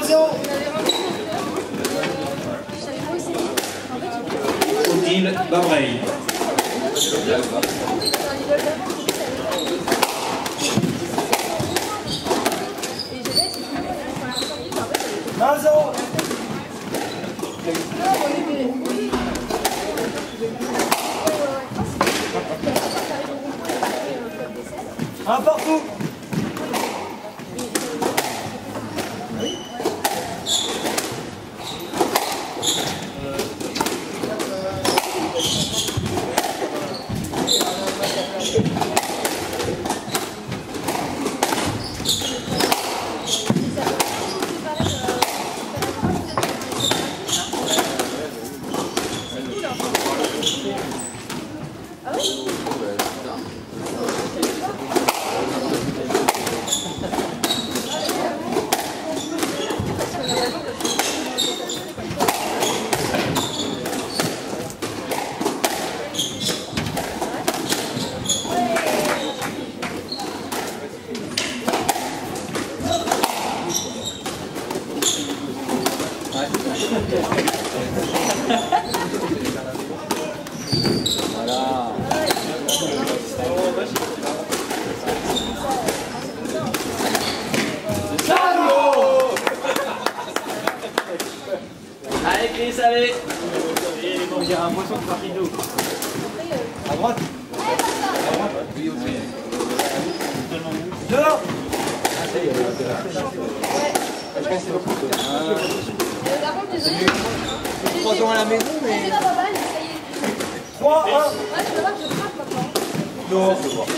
0-0. Odile Babreil. Un partout. Voilà. Allez Chris, allez. On dirait un poisson de partie d'eau. À droite. À droite. Oui, aussi. Dehors. Je pense que c'est beaucoup. 3 ans à la maison, mais... 3, 1. Non, je vois.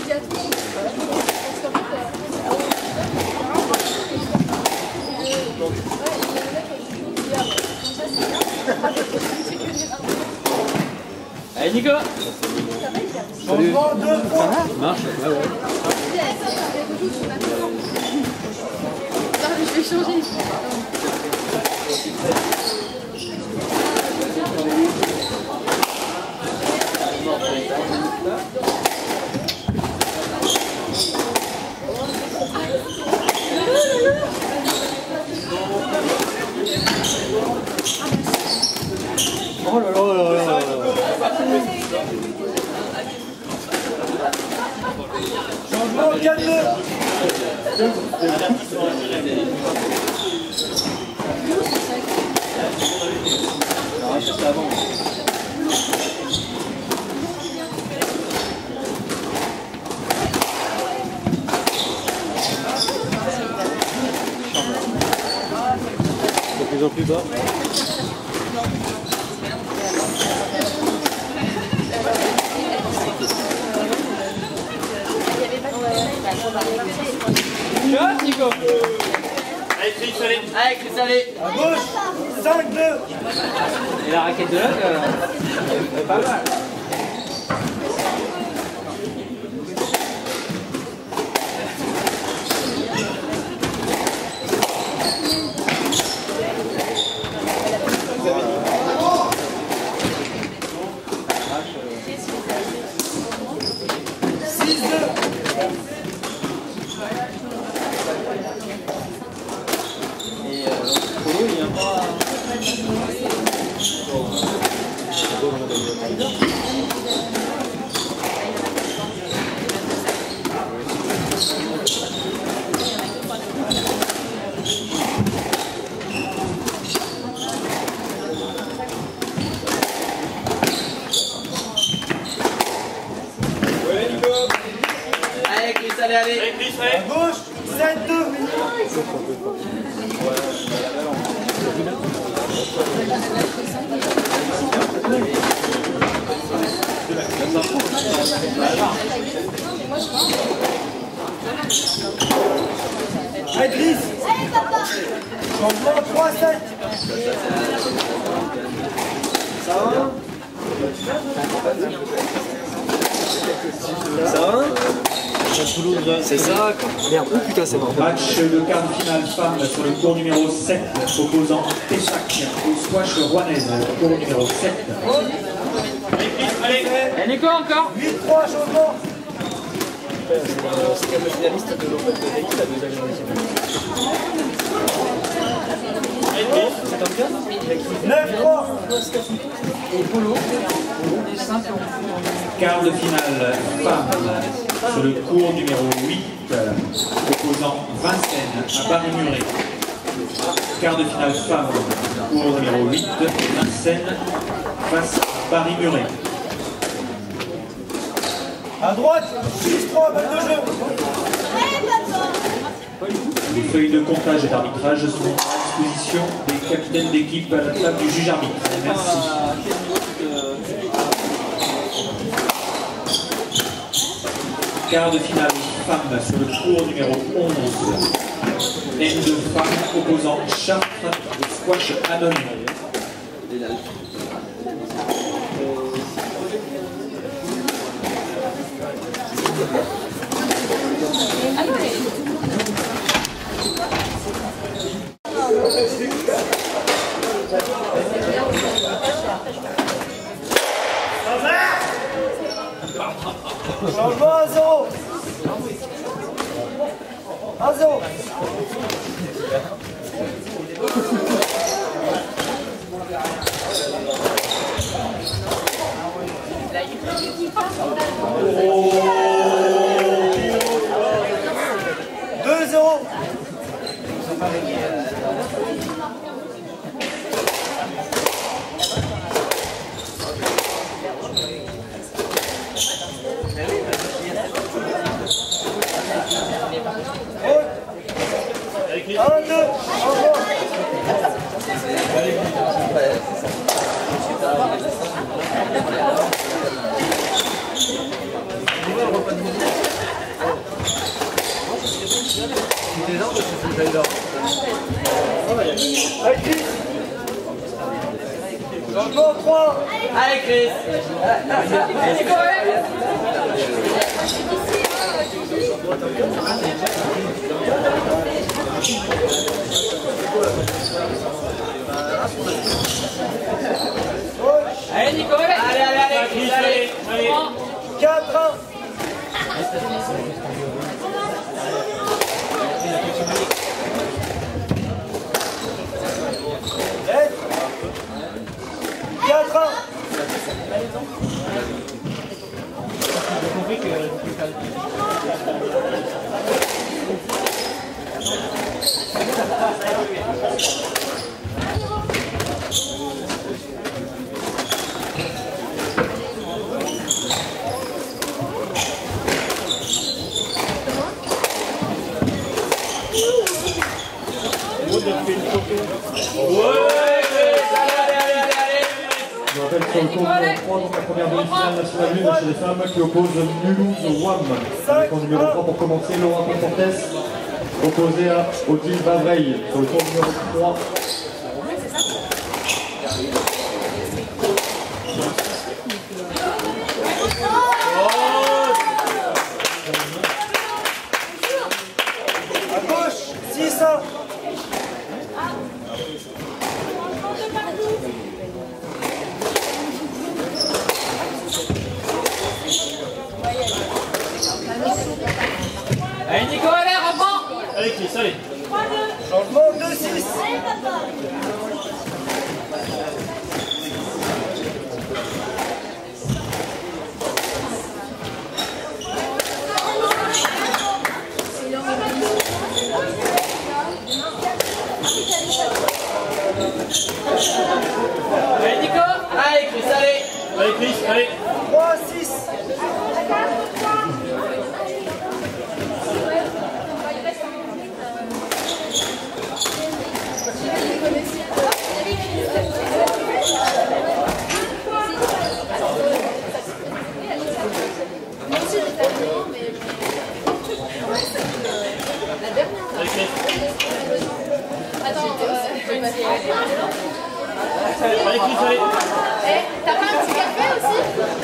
Allez Nico. Changement 2 points. Ça marche. Ouais, ouais. Je vais changer. Oh là là là là. Changement 4-2. Non, juste avant. De plus en plus bas. Shot, Nico. Allez Chris, allez. Allez Chris, allez. À gauche 5-2. Et la raquette de Locke, pas mal. Allez, allez. Allez Chris, allez. À gauche 7-2. Allez Chris. Changement 3-7. Ça va? Ça va? C'est ça. Merde, oh putain, c'est mort. Match de quart de finale femme sur le cours numéro 7, opposant Pessac au squash rouennaise, cours numéro 7. Allez, allez Nico encore. 8-3 changement. C'est le finaliste de l'Open de Nike, la deuxième émission. 9-3. Quart de finale femme sur le cours numéro 8, opposant Vincennes à Paris-Muret. Quart de finale femme, cours numéro 8, Vincennes face à Paris-Muret. À droite, 6-3, balle de jeu. Les feuilles de comptage et d'arbitrage sont à disposition des capitaines d'équipe à la table du juge arbitre. Merci. Quart de finale femme sur le cours numéro 11. N de femme opposant Chartres de squash anonyme. Changement à 0. À 0. Changement 3. Allez Chris. C'est correct. Allez Nico, allez. 4-1. Je rappelle sur le cours numéro 3, donc la première demi-finale nationale 1 chez les femmes qui oppose Mulhouse-Wam. Avec en numéro 3 pour commencer, Laura Confortes, opposée à Odile Bavreil sur le cours numéro 3. À gauche, 6-1. Allez Nico, allez, reprends. Allez Chris, allez. Changement 2-6. Allez Nico. Allez Chris, allez. Allez Chris, allez. 3-6. Allez, Chris, allez. T'as pas un petit café aussi?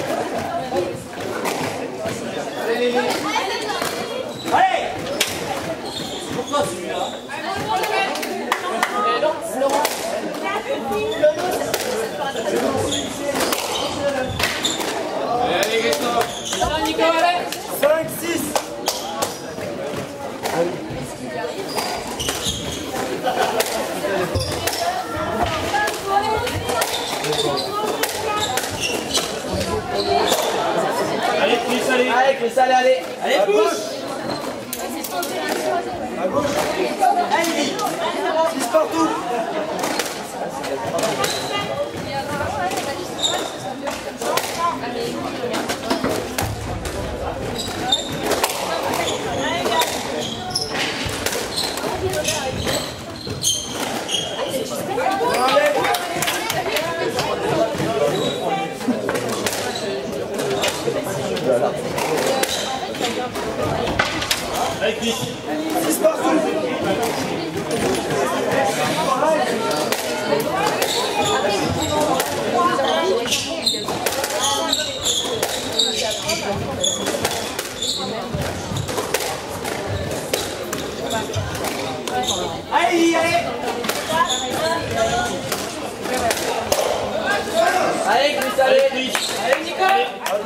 Allez. Pourquoi celui-là? Allez Christophe. Allez Nico, allez. 5-6.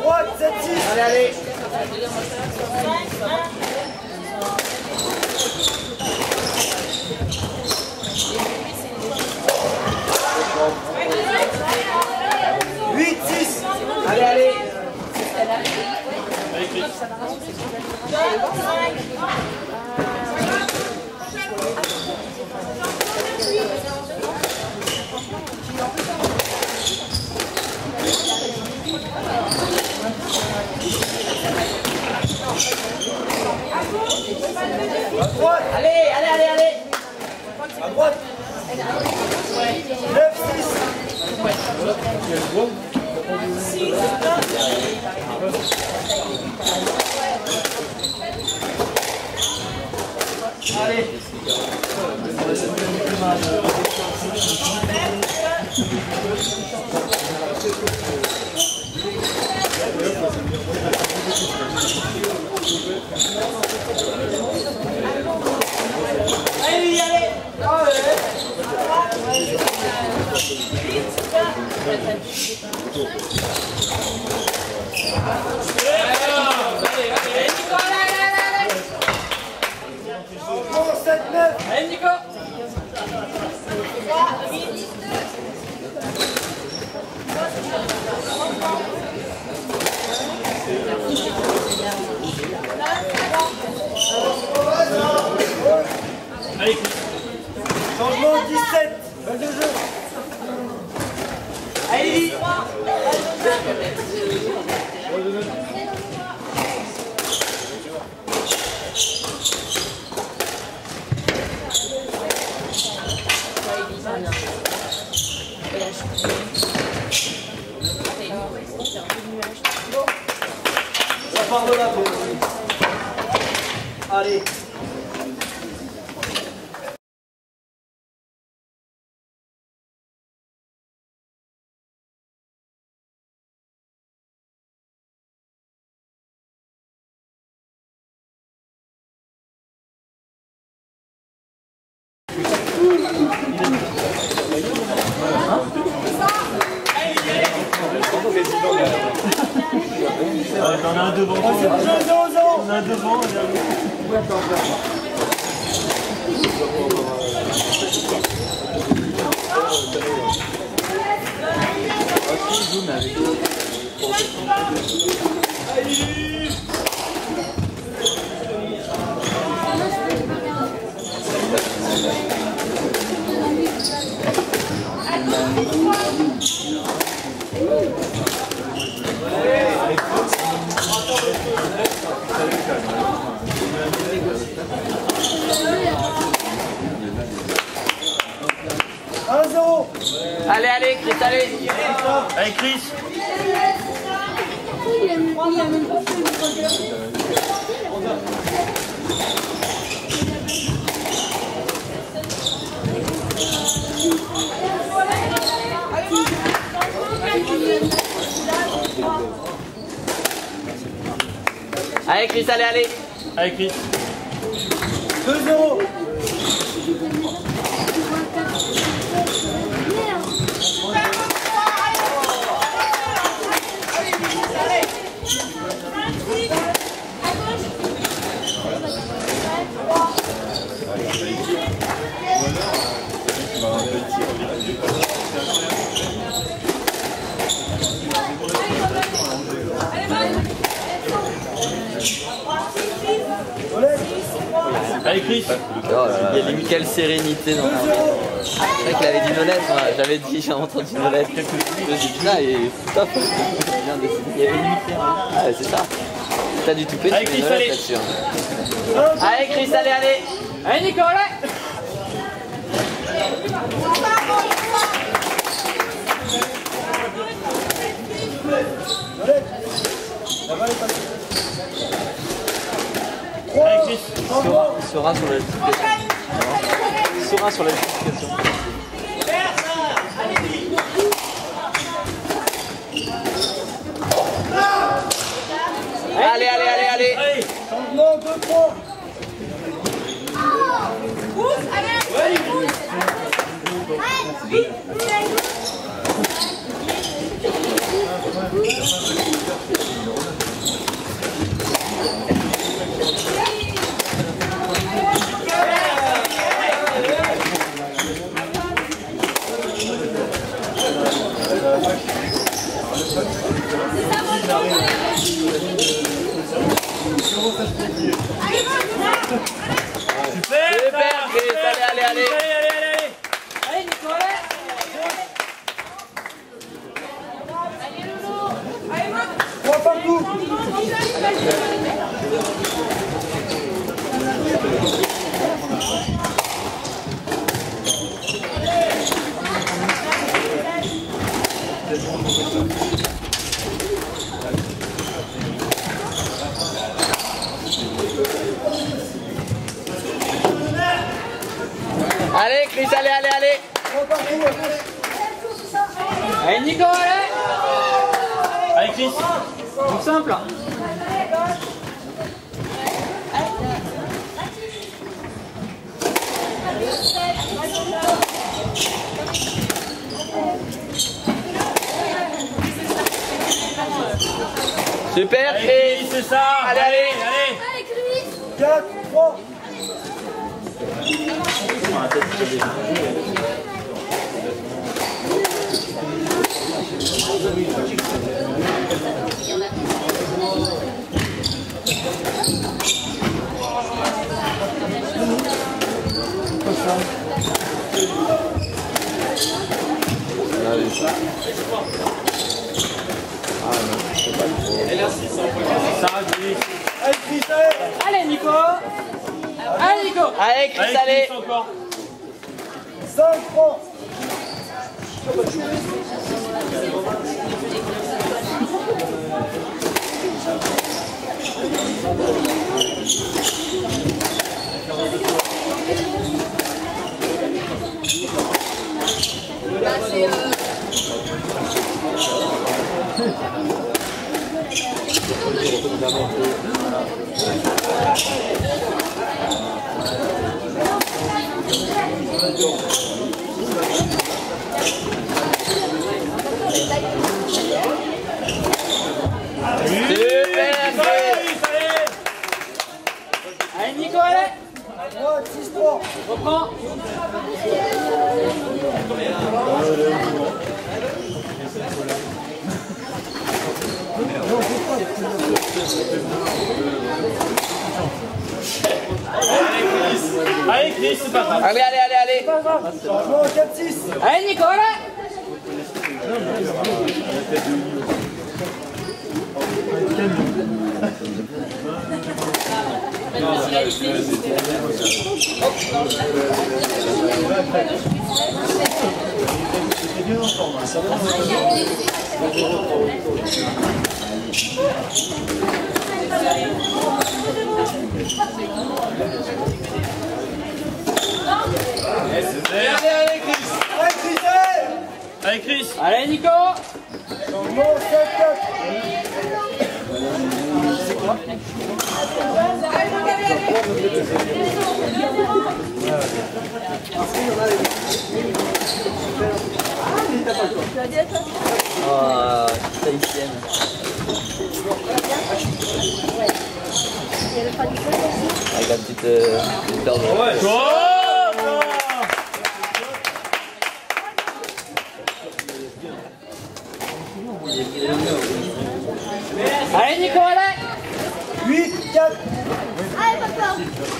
droite, 7-6. Allez, allez. Allez, allez. À droite. Allez, allez, allez, allez. À droite. 9-6. Allez. Allez, allez. Allez, Nico. Allez, Changement 17. Balle de jeu. Allez, Ça part de là. Allez. on a un devant. On a un devant. Allez, allez, Chris, allez. Allez, Chris. Allez, Chris, allez, allez. Allez, Chris. 2-0. Allez, Chris. Oh là là, il y a limite quelle sérénité dans la vie. C'est vrai qu'il avait dit Nolette, moi j'avais dit, j'ai entendu Nolette. Je me suis dit là, il est top. Il vient de décider, il y avait limite. Ah, c'est ça. T'as du tout pété, allez, Chris, Nolette là-dessus. Allez, Chris, allez, allez. Allez, Nico, allez. Sera sur la justification. Sera sur la justification. Allez, allez, allez, allez. Changement 2-3. allez. Super, Chris, allez. Allez. Allez, Nicolas. Allez, Loulou. Allez, moi. 3 partout. Allez, Chris, allez. Allez, Nico, allez. Allez, Chris. Tout simple. Super, Allez, Chris. c'est ça. Allez. Allez, Chris. 4, 3. Allez, Nico. Allez, Nico. Allez, Chris, allez. Encore. 5 francs. Allez, Nico, allez. 6-3. Reprends. Allez, Chris, c'est pas grave. Allez. Changement 4-6. Allez, Nico, allez. Allez, Chris. Allez, Chris. Allez, Nico. Changement 7-4. Oh, tahitienne. Avec la petite paire de... Allez, Nico, allez. 8-4. Allez, papa.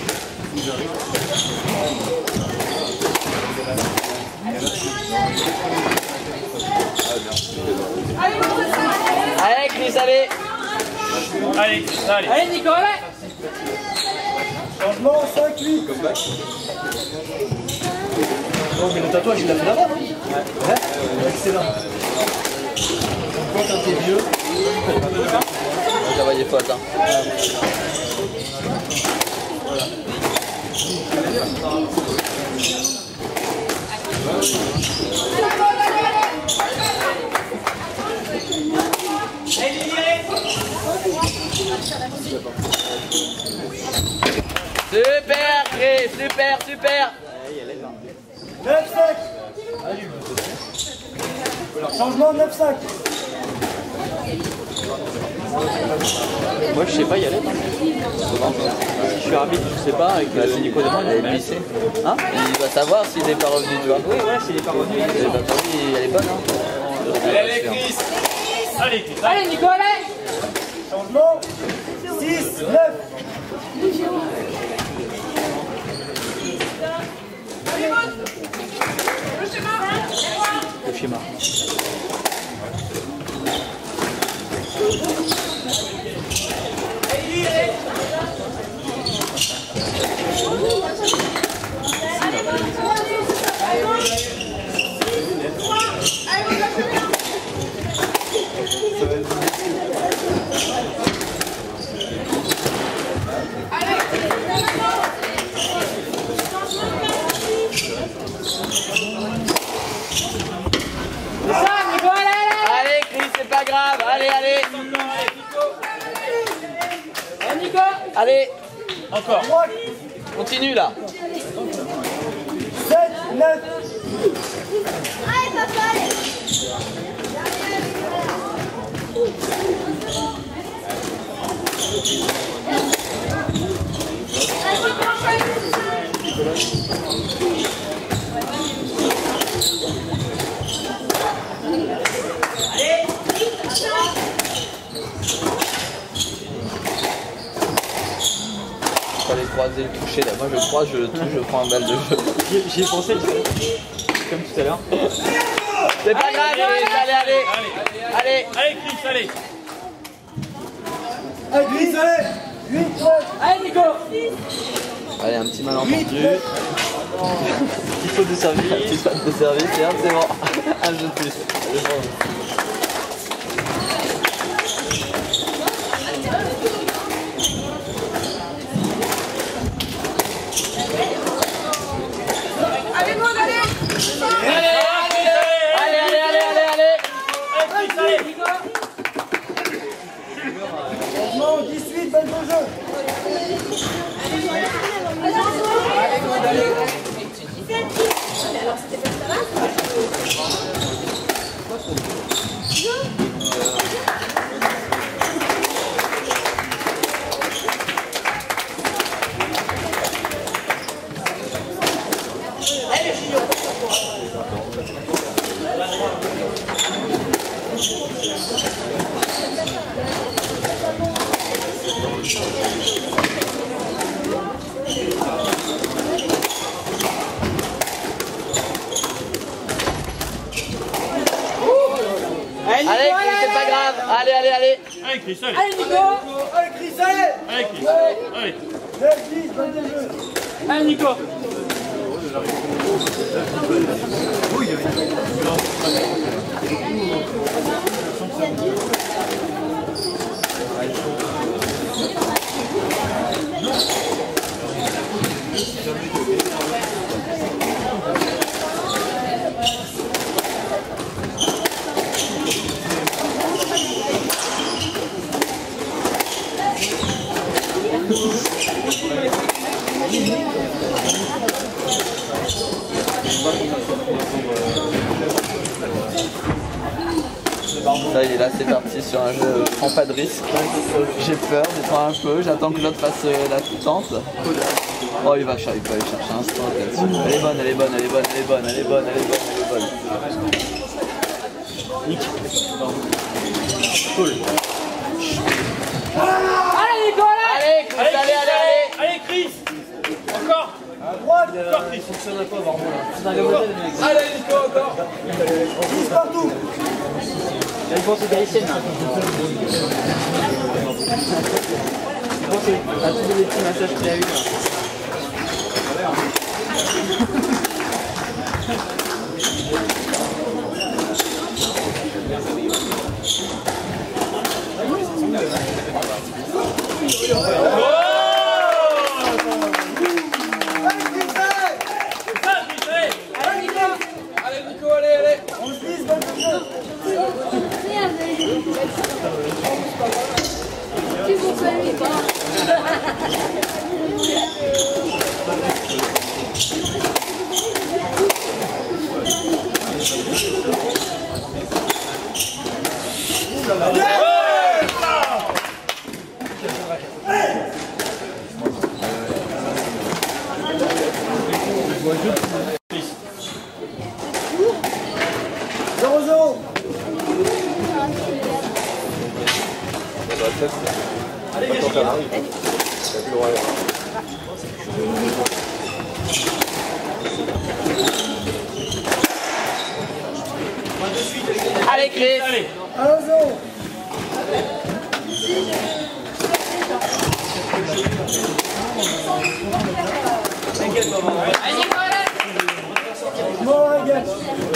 Allez, Chris, allez. Allez, allez. Allez, Nico, allez. Changement 5-8. Non, mais le tatouage, il l'a fait d'abord. Ouais. Excellent. Quand t'es vieux. J'avais des fautes, hein. Super, Chris, super. 9-5. Changement 9-5. Moi je sais pas y aller. Si je suis arbitre, je sais pas, avec la Nico de moi, il est glissé. Hein? Il va savoir s'il n'est pas revenu, tu vois. Oui, ouais, s'il n'est pas revenu. Elle est bonne, hein. Allez, Chris. Allez, Chris. Allez, Nico, allez. Changement 6-9. Le schéma. Allez, Chris, c'est pas grave. Allez, allez. Nico. Allez, Encore. continue là. 7, 9. Allez, papa, allez. Fallait croiser le toucher là. Moi je croise, je touche, je prends un balle de jeu. J'y ai pensé, comme tout à l'heure. C'est pas grave, allez, allez, allez. Allez. Allez, Chris, allez. Allez, 8, allez. 8, 9. Allez, Nico. Allez, un petit malentendu. Petite faute de service. Petite faute de service, et c'est bon. Un jeu de plus. C'est bon. Allez, bon, allez. Allez, allez, allez, allez, allez. Allez, Changement 18, balle de jeu. Allez, Chris, c'est pas grave. Allez, allez, allez. Allez, Chris, allez. Allez, Nico. Allez, Chris, allez. Allez, Chris. Allez. 9, 10, balle de jeu. Allez, Nico. Ça il est là, c'est parti sur un jeu, je prends pas de risque. J'ai peur, j'attends un peu, j'attends que l'autre fasse la tente. Oh il va aller chercher un spot là-dessus. Elle est bonne, elle est bonne, elle est bonne, elle est bonne, elle est bonne, elle est bonne, elle est bonne. Cool. Allez, Nico, allez. Allez, Chris, allez, allez, allez. Allez, Chris. Encore. À droite. Encore, Chris. Allez, Nico, encore. 10 partout. Il pense aux Galiciennes. Il pense à tous les petits massages qu'il a eu. Allez, Nico, allez, allez. 11, 10, balle de jeu. Tu vous fais pas. Allez, Chris. Allez. 1-0. T'inquiète, maman. Allez, Nico, allez. Mort à gage.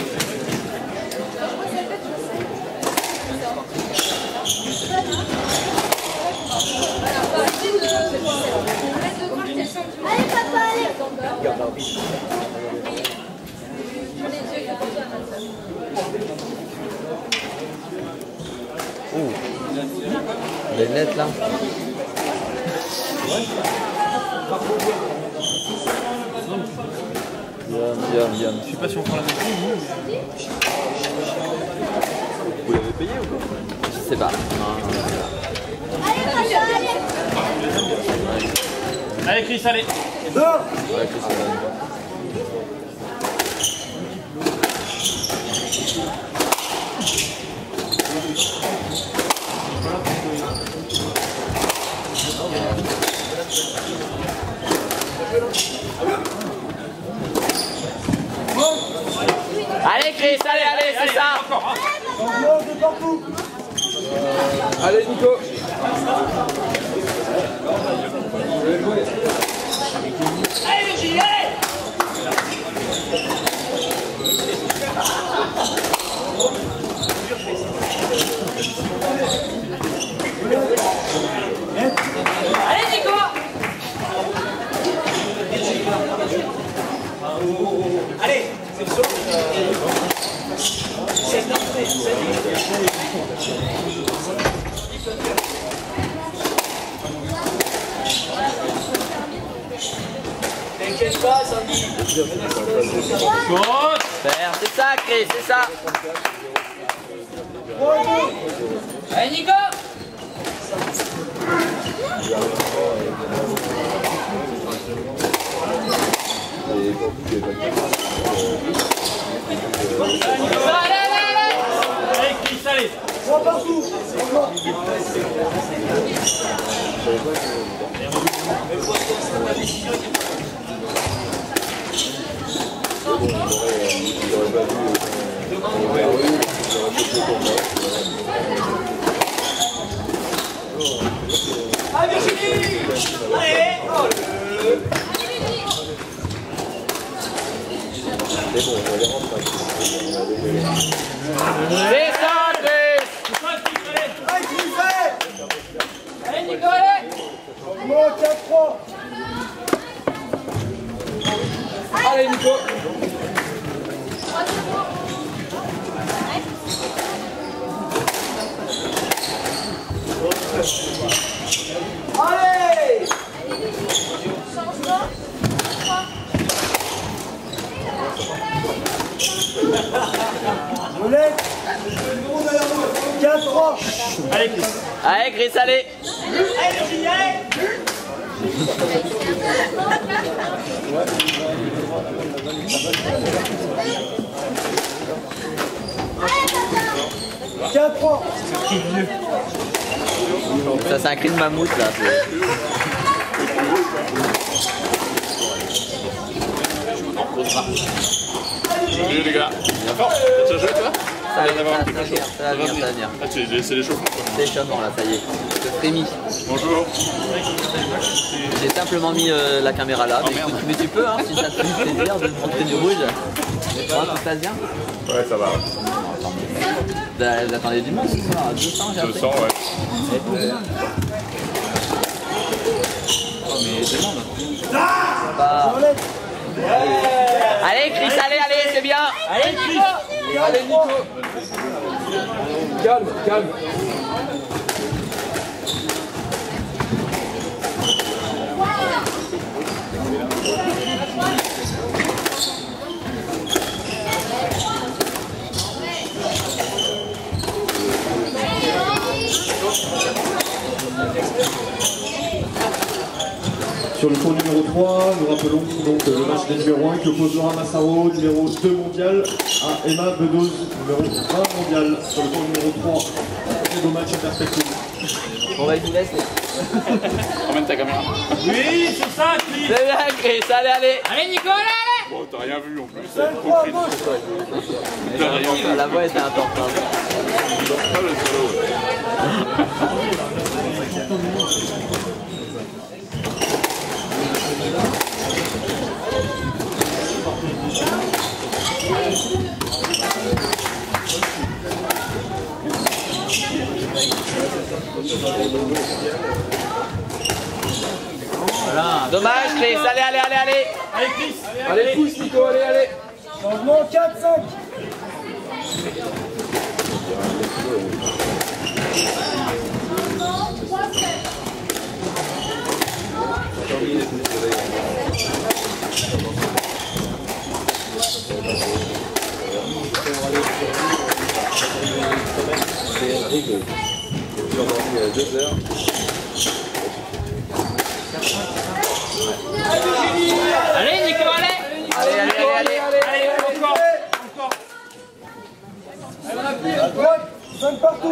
Allez, papa, allez. Ouh. Les nets là. Yum. Je sais pas si on prend la même chose. Vous l'avez payé ou quoi? Je sais pas. Allez, papa, allez. Allez, Chris, allez. 2. Ouais, Chris, allez Chris, allez, c'est ça. Ambiance de partout. Allez Nico. Allez, Virginie, allez. Allez, Nico. Allez, c'est le saut. T'inquiète pas, Sandy. Faire, c'est ça Chris, c'est ça. Allez, Nico. Allez, Chris, allez. 3 partout. Allez, Virginie. Allez. C'est ça Chris. Allez, Chris, allez. Allez, Nico, allez. Mort 4-3. Allez Nico. Allez. Molette. 4-3. Allez, Chris. Allez Chris, allez. Allez, Virginie, allez. 4-3. Ça c'est un cri de mammouth là. Salut les gars. Tu as joué toi? Ça va venir. Ah, c'est les chauffements quoi. C'est échauffement là, ça y est. Je frémis. Bonjour. J'ai simplement mis la caméra là. Mais, écoute, mais tu peux hein, si ça te fait plaisir de montrer du rouge. Tout se passe bien? Ouais, ça va. Vous attendez du monde ce soir, 200 j'ai appris. 200, ouais. Oh mais demande. Bah. Molette. Allez Chris, allez, c'est bien. Allez, Chris. Allez, Nico. Calme. Sur le cours numéro 3, nous rappelons donc le match des numéro 1 qui oppose Laura Massaro, numéro 2 mondial, à Emma Bedoz, numéro 1 mondial. Sur le cours numéro 3, très beau match en perspective. On va y laisser. Emmène ta caméra. Oui, c'est ça, Chris. C'est bien Chris, allez. Allez, Nico, allez, allez. Bon, t'as rien vu en plus. 5-3, gauche. T'as rien vu. La voix était importante. Ah, le salaud. Voilà. Dommage, Chris. Allez, allez, allez, allez. Allez, Chris. Allez, pousse, Nico, allez, allez. Changement 4-5. Allez, Nico, allez. Allez, allez, allez, allez. Allez, encore. À droite, 5 partout.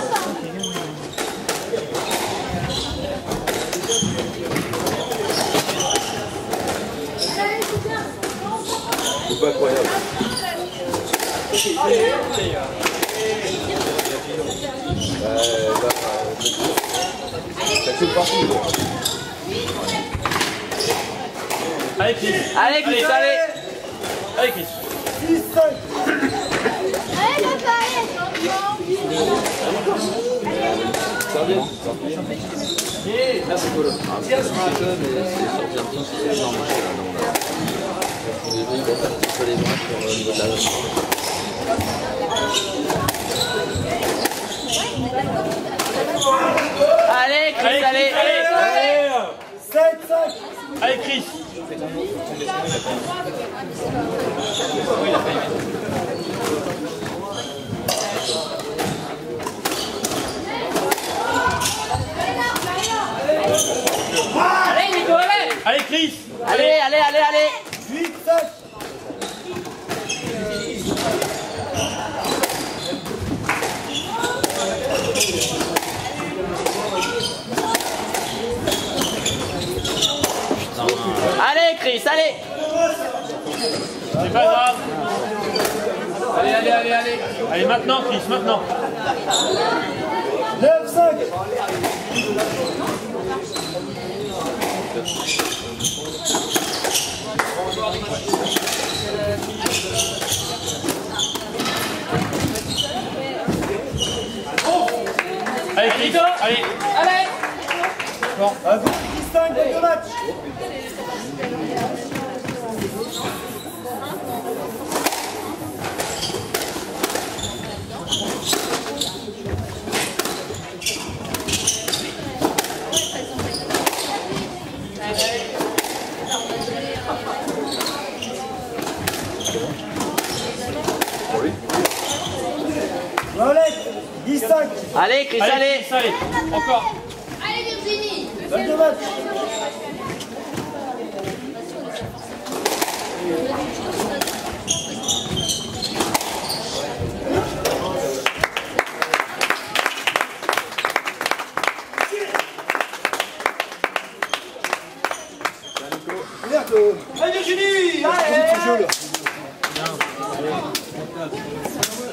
C'est pas incroyable. Ça fait partout. Allez, Chris. Allez, Chris, allez. Allez, Chris. 6-5. Allez, Chris, allez. 7-5. Allez, Chris. Allez, Nico, allez. Allez, Chris. Allez, allez, allez, allez. 8-5. Allez, Chris, allez. C'est pas grave. Allez, allez, allez, allez. Allez, maintenant, Chris, maintenant. 9-5. Allez, Chris. Allez. Allez. À vous, 10-5 dans le match. Violette, 10-5. Allez, Chris, Allez, allez. Chris, allez. Encore. Allez, Virginie. Dans le match. Allez Virginie, allez, ce jeu là.